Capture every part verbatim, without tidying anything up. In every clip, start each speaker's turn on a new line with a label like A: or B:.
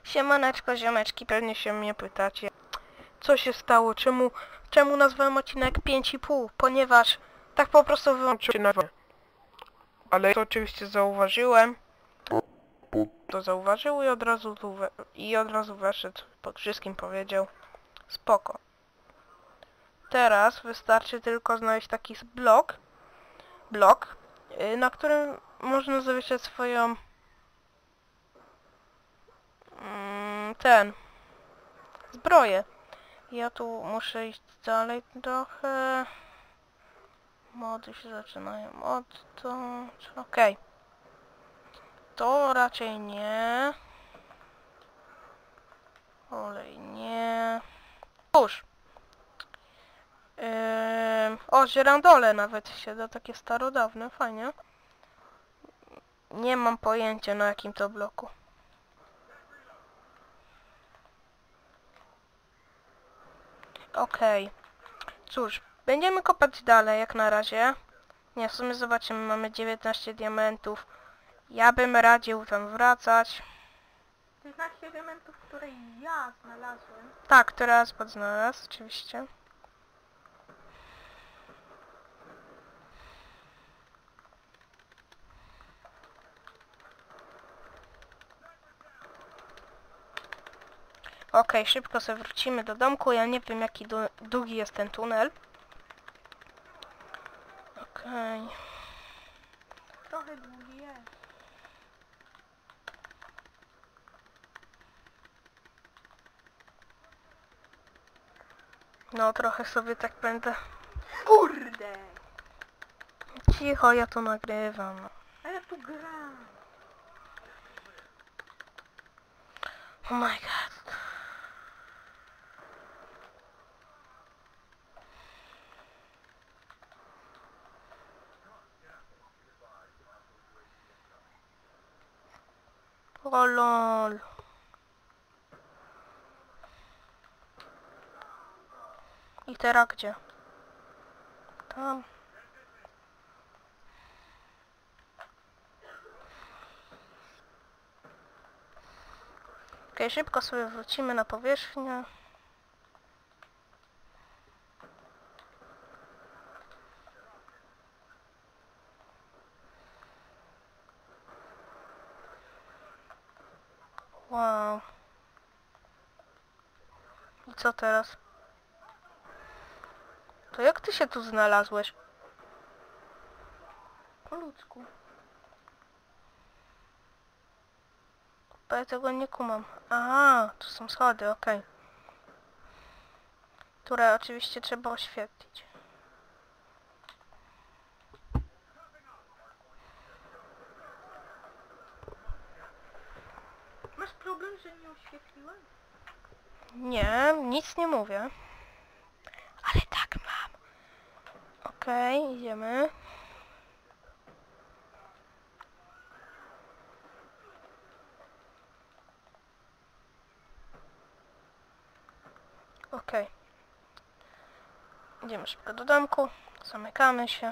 A: Siemaneczko, ziomeczki, pewnie się mnie pytacie, co się stało, czemu, czemu nazwałem odcinek pięć i pół, ponieważ tak po prostu wyłączyłem, ale to oczywiście zauważyłem, to zauważył i od razu tu we, i od razu weszedł, pod wszystkim powiedział, spoko. Teraz wystarczy tylko znaleźć taki blok, blok, yy, na którym można zawieszać swoją, mm, ten, zbroję. Ja tu muszę iść dalej trochę. Mody się zaczynają od to. Okej. Okay. To raczej nie. Olej nie. Już. Yy, o, żyrandole nawet się da, takie starodawne, fajnie. Nie mam pojęcia na jakim to bloku. Okej. Okay. Cóż, będziemy kopać dalej jak na razie. Nie, w sumie zobaczymy, mamy dziewiętnaście diamentów. Ja bym radził tam wracać.
B: dziewiętnaście diamentów, które ja znalazłem.
A: Tak, teraz pod znalazł, oczywiście. Okej, okay, szybko sobie wrócimy do domku. Ja nie wiem, jaki długi jest ten tunel. Okej. Okay.
B: Trochę długi jest.
A: No, trochę sobie tak będę...
B: Kurde!
A: Cicho, ja to nagrywam.
B: A ja tu gram.
A: Oh my god. O lol. I teraz gdzie? Tam. Okej, okay, szybko sobie wrócimy na powierzchnię. Wow. I co teraz? To jak ty się tu znalazłeś?
B: Po ludzku.
A: Bo ja tego nie kumam. Aha, tu są schody, okej. Okay. Które oczywiście trzeba oświetlić.
B: Masz problem, że nie oświetliłem?
A: Nie, nic nie mówię. Ale tak mam. Okej, okay, idziemy. Okej. Okay. Idziemy szybko do domku. Zamykamy się.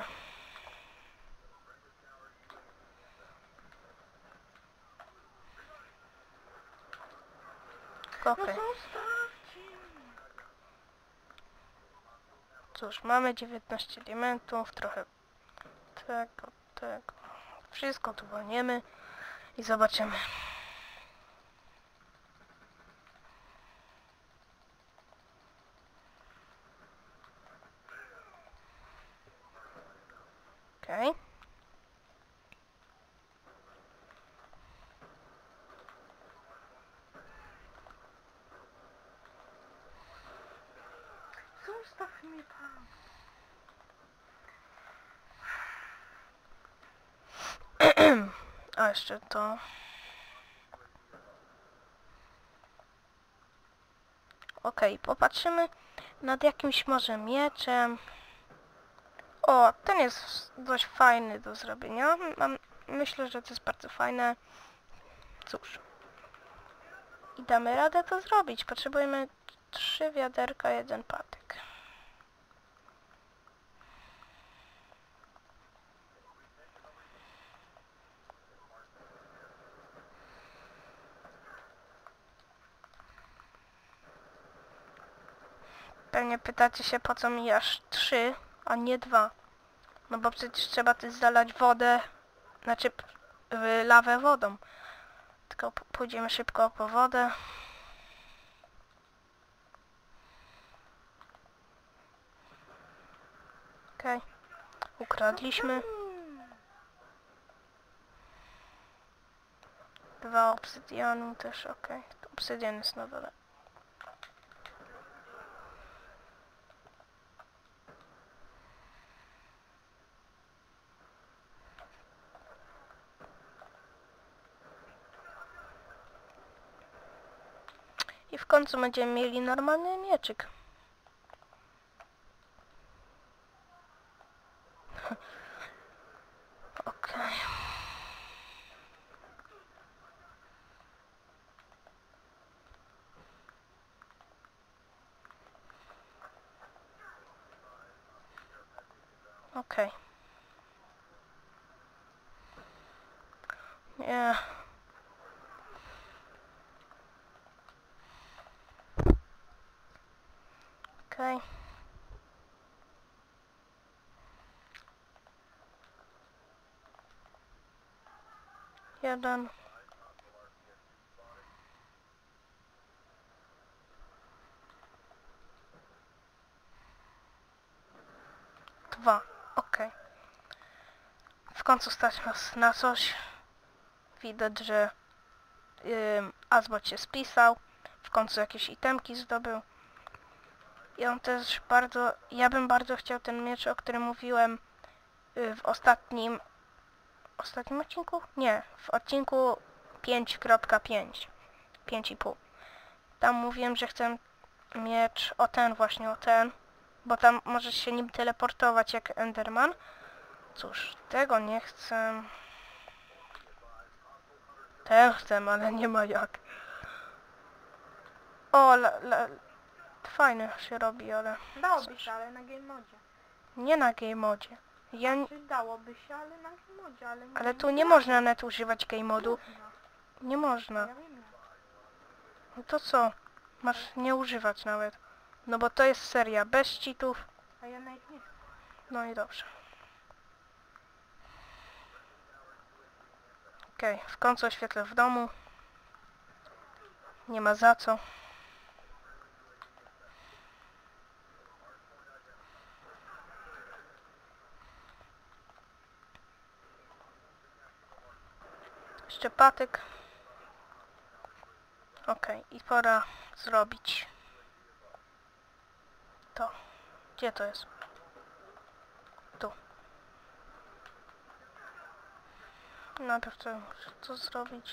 A: Okej. Okay. Cóż, mamy dziewiętnaście diamentów, trochę tego, tego. Wszystko tu walniemy i zobaczymy. Okej. Okay.
B: Zostaw mnie pan.
A: A jeszcze to. Okej, okay, popatrzymy nad jakimś może mieczem. O, ten jest dość fajny do zrobienia. Mam, myślę, że to jest bardzo fajne. Cóż. I damy radę to zrobić. Potrzebujemy trzy wiaderka, jeden patyk. Pewnie pytacie się, po co mi aż trzy, a nie dwa. No bo przecież trzeba też zalać wodę, znaczy p- y, lawę wodą. Tylko p- pójdziemy szybko po wodę. Okej. Okay. Ukradliśmy. Dwa obsydianu też, okej. Okay. Obsydian jest na dole. I w końcu będziemy mieli normalny mieczyk. Okej. Okej. Nie. Okej. Jeden. Dwa. Okej. W końcu stać nas na coś. Widać, że yy, Azbot się spisał. W końcu jakieś itemki zdobył. I on też bardzo... Ja bym bardzo chciał ten miecz, o którym mówiłem yy, w ostatnim... Ostatnim odcinku? Nie. W odcinku pięć kropka pięć. pięć i pół. Tam mówiłem, że chcę miecz o ten właśnie, o ten. Bo tam możesz się nim teleportować jak Enderman. Cóż, tego nie chcę. Ten chcę, ale nie ma jak. O, la, la, fajne się robi, ale...
B: Dałoby się, ale na game modzie.
A: Nie na game modzie. Ja, n-
B: Czy dałoby się, ale na game modzie, ale nie
A: ale tu
B: wiem,
A: nie
B: jak.
A: można net używać game modu.
B: Można.
A: Nie można.
B: Ja wiem. jak.
A: No to co? Masz nie używać nawet. No bo to jest seria bez cheatów.
B: A ja nawet nie chcę.
A: No i dobrze. Okej, okay, w końcu oświetlę w domu. Nie ma za co. Jeszcze patyk. Okej, okay, i pora zrobić to. Gdzie to jest? Tu. Najpierw to muszę to zrobić.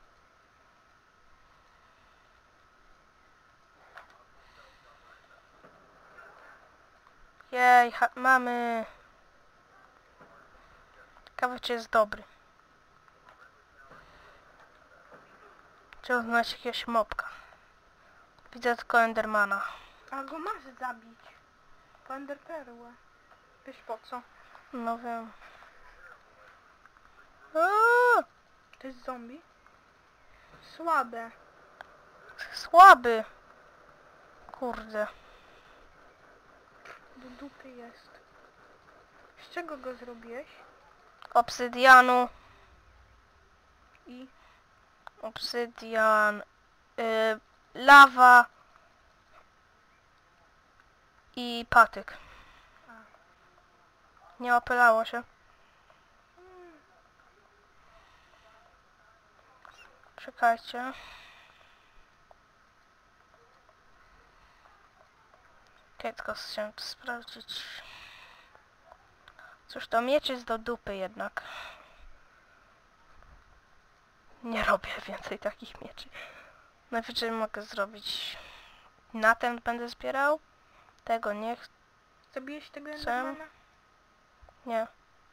A: Jej, ha mamy. Ciekawe, czy jest dobry. Trzeba znaleźć jakiegoś mopka. Widzę tylko Endermana.
B: A go masz zabić. Po Ender Perłę. Wiesz po co?
A: No wiem. Aaaa!
B: To jest zombie? Słabe.
A: Słaby. Kurde.
B: Do dupy jest. Z czego go zrobiłeś?
A: Obsydianu.
B: I
A: Obsydian. Y, lawa. I patyk. Nie opylało się. Czekajcie. Okej, tylko chciałem to sprawdzić. Cóż, to miecz jest do dupy jednak. Nie robię więcej takich mieczy. Najwyżej mogę zrobić... Na ten będę zbierał. Tego nie chcę.
B: zabiłeś tego
A: Chcę.
B: Endermana?
A: Nie.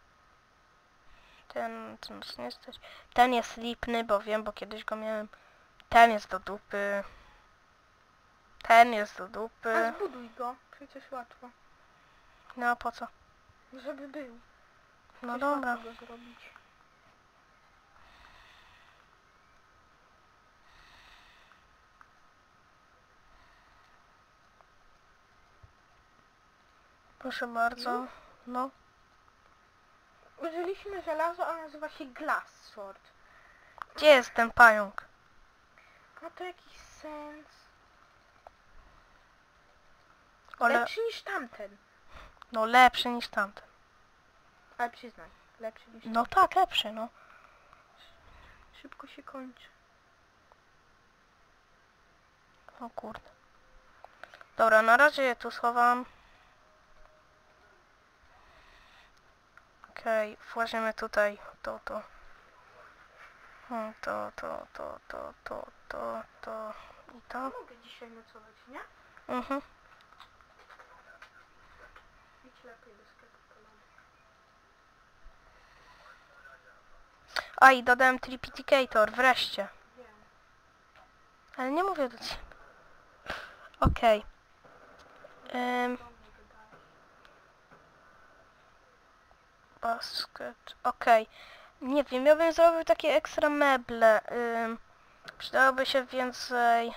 A: Ten, ten nie stać. Ten jest lipny, bo wiem, bo kiedyś go miałem. Ten jest do dupy. Ten jest do
B: A
A: dupy.
B: zbuduj go. Przecież łatwo.
A: No a po co?
B: Żeby był.
A: No
B: Przecież
A: dobra.
B: łatwo go zrobić.
A: Proszę bardzo. No.
B: Użyliśmy żelazo, a nazywa się Glass Sword.
A: Gdzie jest ten pająk?
B: Ma to jakiś sens.
A: Ale...
B: Lepszy niż tamten.
A: No lepszy niż tamten.
B: Ale przyznaj, lepszy niż
A: No tak, lepszy, no.
B: Szybko się kończy.
A: O kurde. Dobra, na razie je tu schowam. Okej, okay, włożymy tutaj to, to. Hmm, To, to, to, to, to, to, to i to.
B: Mogę dzisiaj nocować, nie?
A: Mhm.
B: Idź lepiej do sklepu kolony.
A: A i dodałem Tripiticator, wreszcie.
B: Wiem.
A: Ale nie mówię do ciebie. Okej. Okay. Um,
B: Do mnie dodałeś.
A: basket. Okej. Okay. Nie wiem, ja bym zrobił takie ekstra meble. Um, przydałoby się więcej.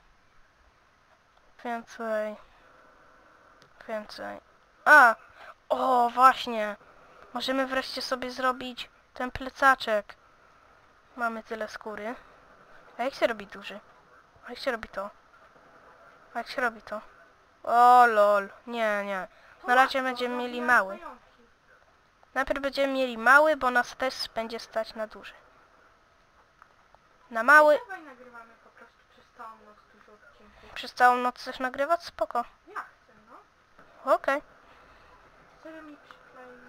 A: Więcej. Więcej. A! O, właśnie. Możemy wreszcie sobie zrobić ten plecaczek. Mamy tyle skóry. A jak się robi duży? A jak się robi to? A jak się robi to? O lol. Nie, nie. Na razie będziemy mieli mały. Najpierw będziemy mieli mały, bo nas też będzie stać na duży. Na mały...
B: Dawaj nagrywamy po prostu przez całą noc dużo odcinków.
A: Przez całą noc chcesz nagrywać? Spoko.
B: Ja chcę, no.
A: Okej.
B: Sobie mi przyklei.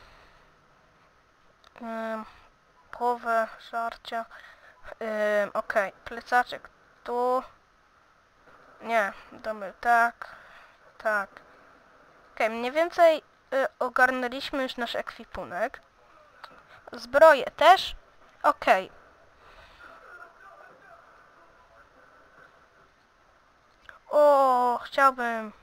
A: Okay. Połowę żarcia. Ym, Okej. Okay. Plecaczek tu. Nie. Damy tak. Tak. Okej. Okay. Mniej więcej y, ogarnęliśmy już nasz ekwipunek. Zbroję też. Okej. Okay. O, chciałbym.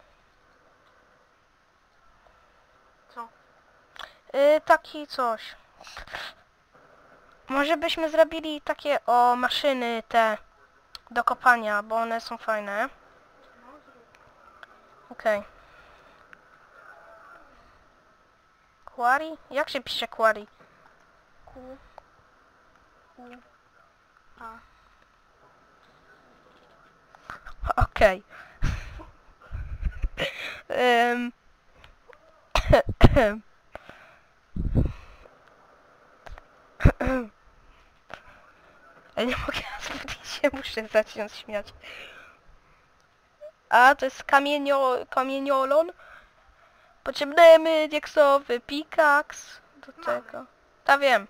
B: Co?
A: Yy, taki coś. Może byśmy zrobili takie o maszyny te do kopania, bo one są fajne.
B: No zrób.
A: Okej. Okay. Quarry? Jak się pisze quarry?
B: Ku. U. A.
A: Okej. Okay. Ja nie mogę zbyt się, muszę zacząć śmiać. A, to jest kamienio, kamieniolon. Potrzebujemy dieksowy pikaks do
B: Mamy.
A: tego. Ta wiem.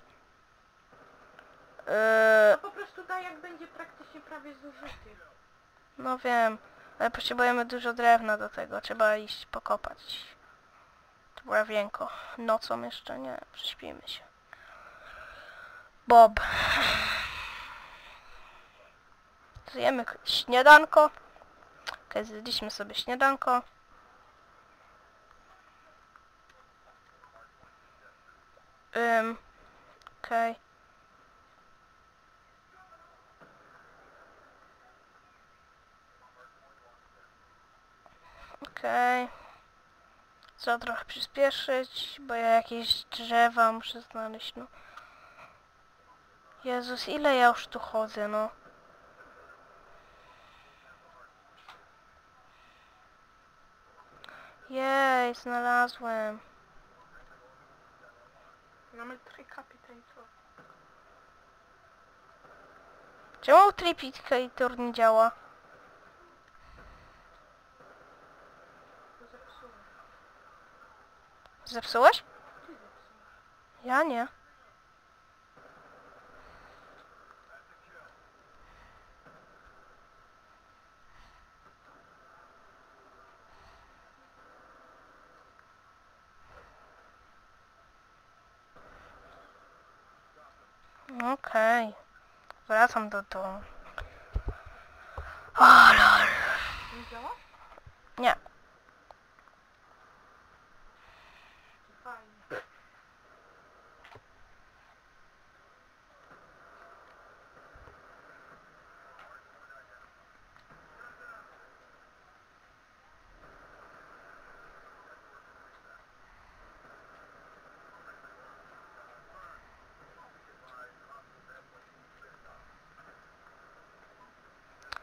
B: To
A: Yy,
B: po prostu daj, jak będzie praktycznie prawie zużyty.
A: no wiem, ale potrzebujemy dużo drewna do tego. Trzeba iść pokopać. To brawienko. Nocą jeszcze nie, prześpimy się. Bob. Zjemy śniadanko. Okej, okay, zjedliśmy sobie śniadanko. Um, Okej. Okay. Okej. Okay. Co trochę przyspieszyć, bo ja jakieś drzewa muszę znaleźć, no. Jezus, ile ja już tu chodzę, no. Jej, znalazłem.
B: Mamy trzy kapitańców.
A: Czemu Tripiticator nie działa?
B: To zepsułem.
A: Zepsułeś?
B: Ty zepsułeś.
A: Ja nie. Okej. Okay. Wracam do domu. O lol.
B: Nie działa?
A: Nie.
B: Fajnie.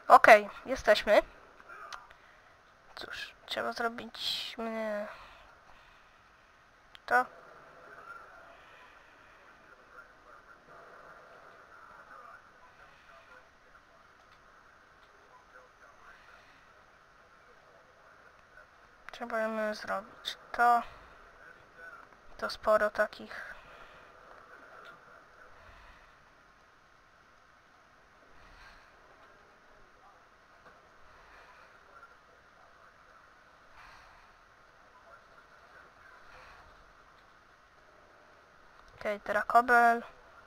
A: Okej, jesteśmy. Cóż, trzeba zrobić mnie to. Trzeba ją zrobić to. To sporo takich. Okej, okay, teraz kobel.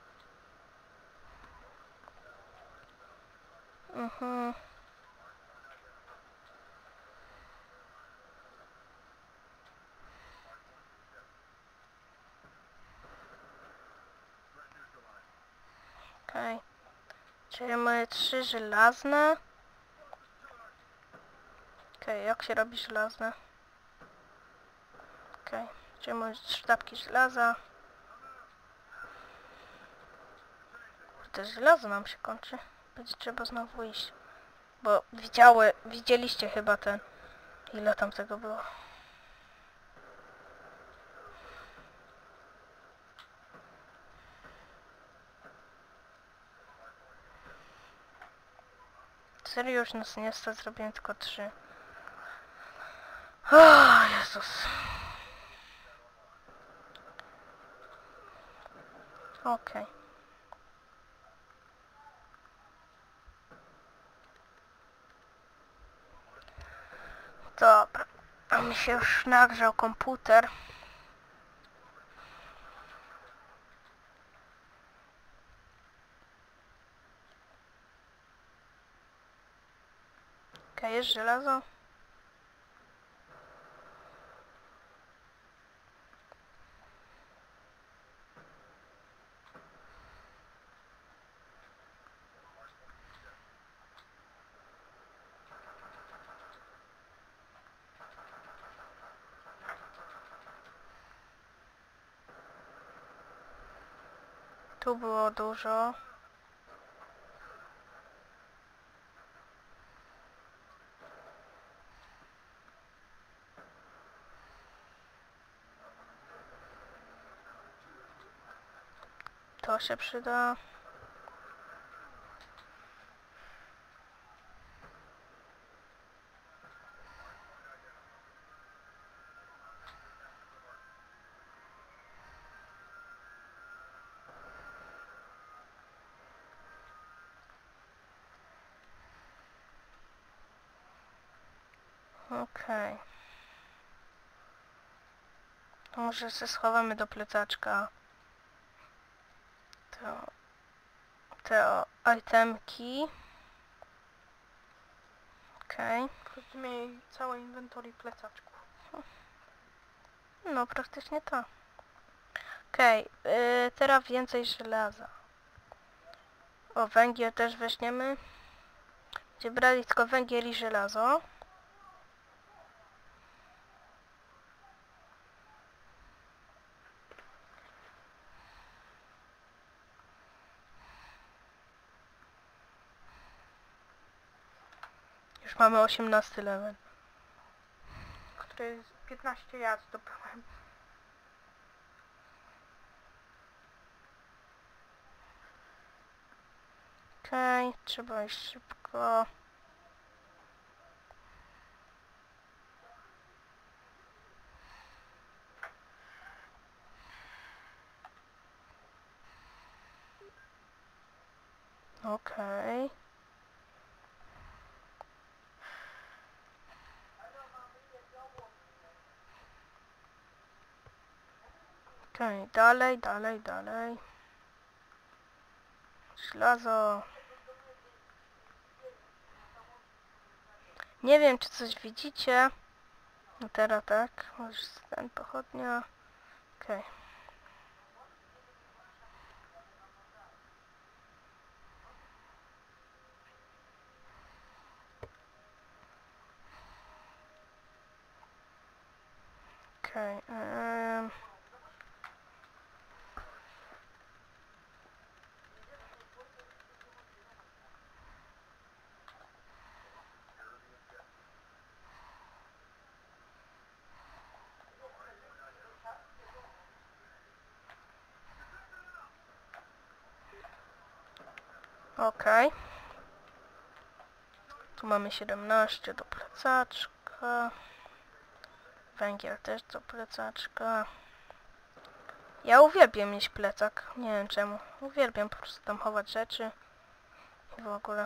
A: Mhm. Okej. Okay. Czyli moje trzy żelazne. Okej, okay, jak się robi żelazne? Okej, okay. Czyli moje trzy sztabki żelaza. Kurde, żelazo nam się kończy. Będzie trzeba znowu iść. Bo widziały, widzieliście chyba ten, ile tam tego było. Serio już nas nie stać, zrobiłem tylko trzy. O Jezus. Okej. Okay. Dobra. A mi się już nagrzał komputer. Okej, okay, jest żelazo. Tu było dużo. To się przyda. Okej. Okay. To może się schowamy do plecaczka. To... Te itemki. Okej. Okay.
B: Zmień całe inwentory plecaczków.
A: No, praktycznie to. Okej, okay. Yy, teraz więcej żelaza. O, węgiel też weźmiemy. Gdzie brali tylko węgiel i żelazo. Już mamy osiemnasty level.
B: Który piętnaście ja zdobyłem.
A: Okej, okay, trzeba iść szybko. Okej. Okay. Okej, okay, dalej, dalej, dalej. Żelazo. Nie wiem, czy coś widzicie. No teraz tak. Może ten pochodnia. Okej. Okay. Okej. Okay, um. Okej. Tu mamy siedemnaście do plecaczka. Węgiel też do plecaczka. Ja uwielbiam mieć plecak. Nie wiem czemu. Uwielbiam po prostu tam chować rzeczy. I w ogóle.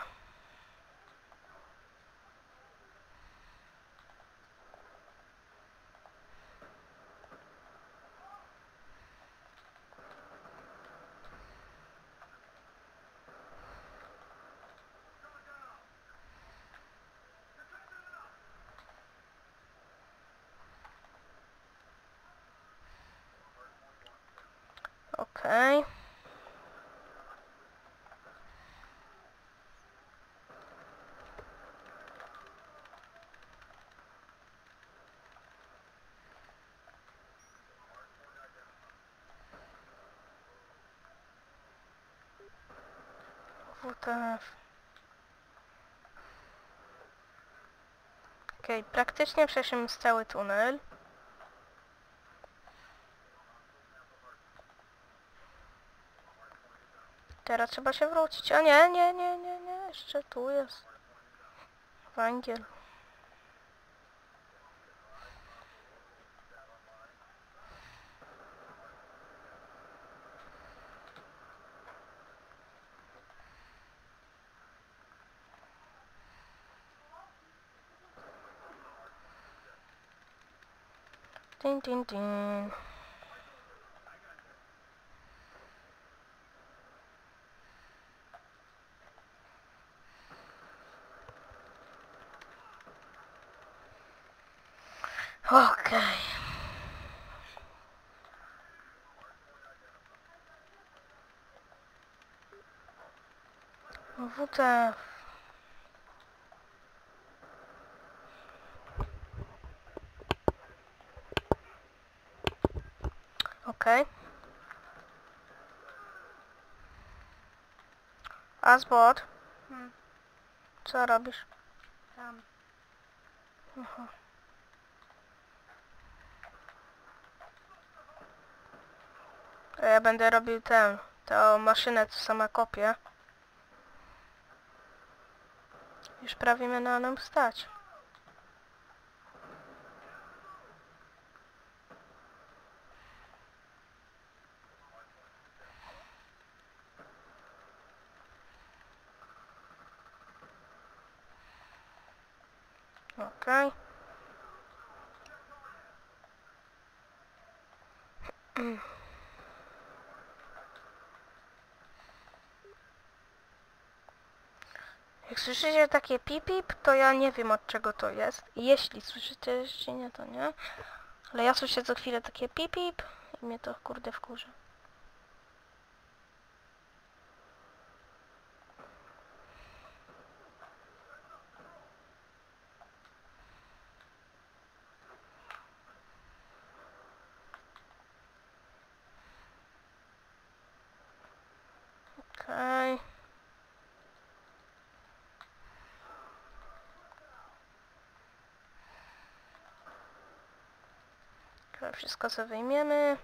A: Okej. Okay. W T F. Okej, okay, praktycznie przeszliśmy cały tunel. Teraz trzeba się wrócić. A nie, nie, nie, nie, nie. Jeszcze tu jest węgiel. Din, din, din. Okej. Okay. W T F. Okej. Okay. Azbot.
B: Hmm.
A: Co robisz?
B: Tam.
A: Aha. A ja będę robił tę, tę maszynę, co sama kopię. Już prawie mnie na nam stać. Okej. Okay. Jak słyszycie takie pip-pip, to ja nie wiem od czego to jest. Jeśli słyszycie, jeśli nie, to nie. Ale ja słyszę co chwilę takie pip-pip i mnie to kurde wkurzy. Okej. Okay. Wszystko co wyjmiemy.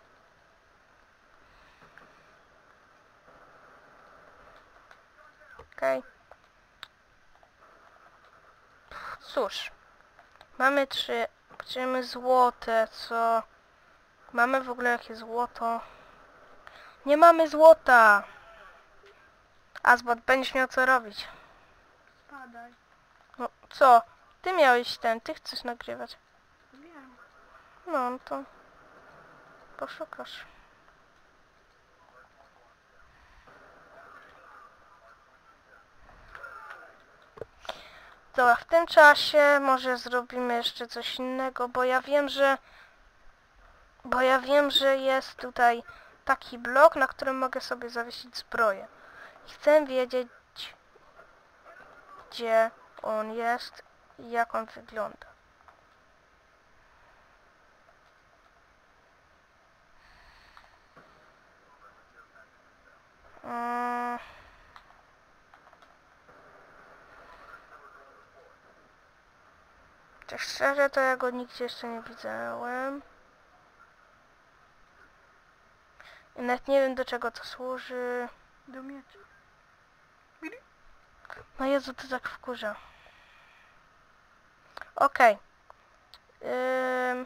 A: Okej. Okay. Cóż. Mamy trzy. Chcemy złote, co... Mamy w ogóle jakie złoto? Nie mamy złota! Azbot, będziesz miał co robić.
B: Spadaj.
A: No, co? Ty miałeś ten, ty chcesz nagrywać.
B: Wiem.
A: No, no to... Poszukasz. Dobra, w tym czasie może zrobimy jeszcze coś innego, bo ja wiem, że... Bo ja wiem, że jest tutaj taki blok, na którym mogę sobie zawiesić zbroję. I chcę wiedzieć, gdzie on jest i jak on wygląda. Hmm. Tak szczerze, to ja go nigdzie jeszcze nie widziałem. I nawet nie wiem, do czego to służy.
B: Do miecza.
A: No Jezu, to tak wkurza. Okej. Ym...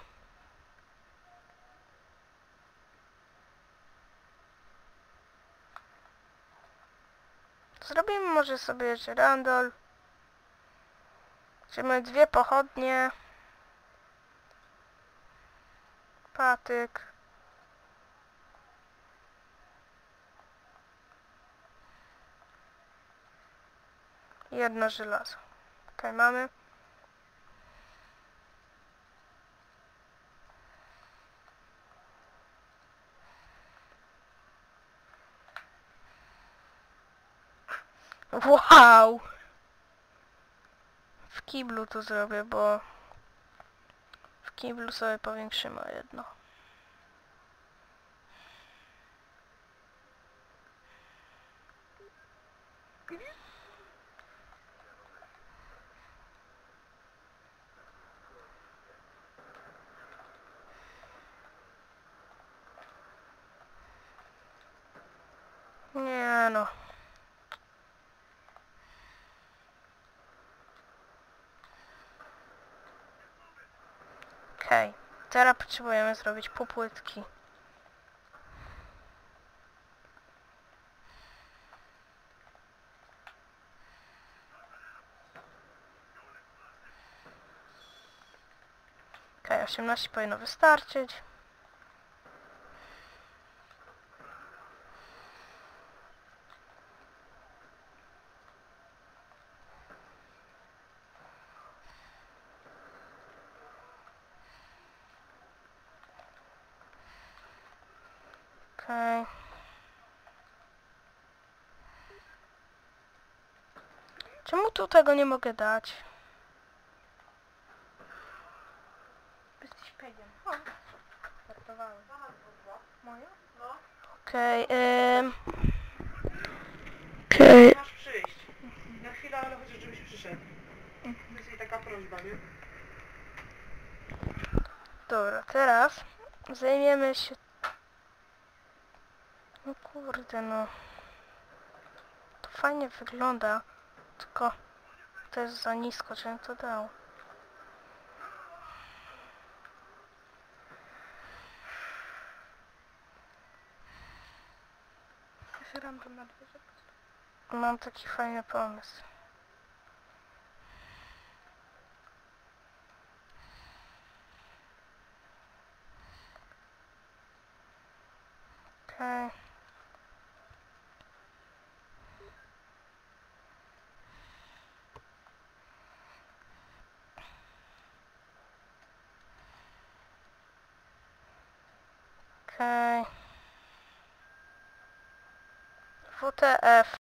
A: Zrobimy może sobie żyrandol. Weźmiemy dwie pochodnie. Patyk. I jedno żelazo. Okej, mamy. Wow! W kiblu to zrobię, bo w kiblu sobie powiększymy o jedno. Nie no. Okej, teraz potrzebujemy zrobić półpłytki. Okej, osiemnaście powinno wystarczyć. Okej. Czemu tu tego nie mogę dać?
B: Jesteś pegiem. O, startowałem. Moja? No.
A: Okej, ym... Okej.
C: Masz przyjść. Na chwilę, ale chociaż żebyś przyszedł. To jest jej taka prośba, nie?
A: Dobra, teraz zajmiemy się... No kurde no. To fajnie wygląda, tylko to jest za nisko, żebym to dał.
B: Żyrandol na dworze.
A: Mam taki fajny pomysł. Okej. Okej. W T F.